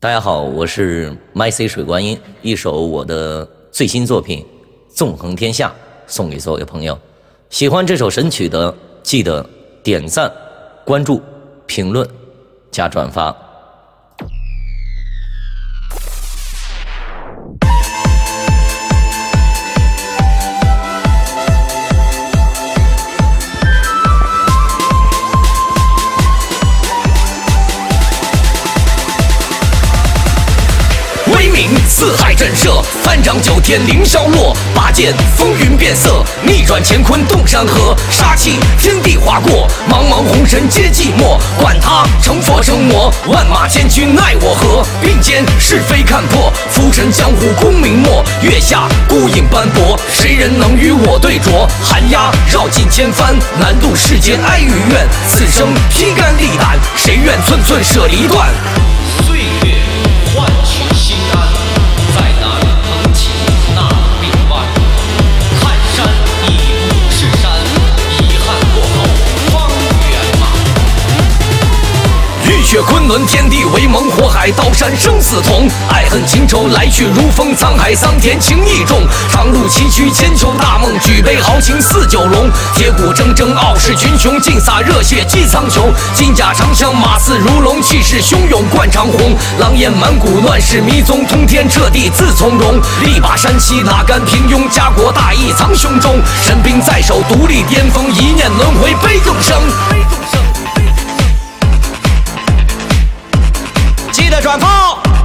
大家好，我是 MyC 水观音，一首我的最新作品《纵横天下》送给所有的朋友。喜欢这首神曲的，记得点赞、关注、评论、加转发。 威名四海震慑，翻掌九天凌霄落，拔剑风云变色，逆转乾坤动山河，杀气天地划过，茫茫红尘皆寂寞，管他成佛成魔，万马千军奈我何？并肩是非看破，浮沉江湖功名没，月下孤影斑驳，谁人能与我对酌？寒鸦绕尽千帆，难渡世间哀与怨，此生披肝沥胆，谁愿寸寸舍离断？岁月换取心安，再难腾起那柄弯。看山已不是山，遗憾过后方圆满。浴血昆仑，天地为盟，火海刀山生死同。爱恨情仇来去如风，沧海桑田情意重。长路崎岖千秋大梦，举杯豪情似九龙。铁骨铮铮傲视群雄，尽洒热血击苍穹。金甲长枪马似如龙，气势汹涌贯长虹。狼烟满谷乱世迷踪，通天彻地自从容。力拔山兮哪敢平庸，家国大义藏胸中。神兵在手独立巅峰，一念轮回悲众生。 记得转发。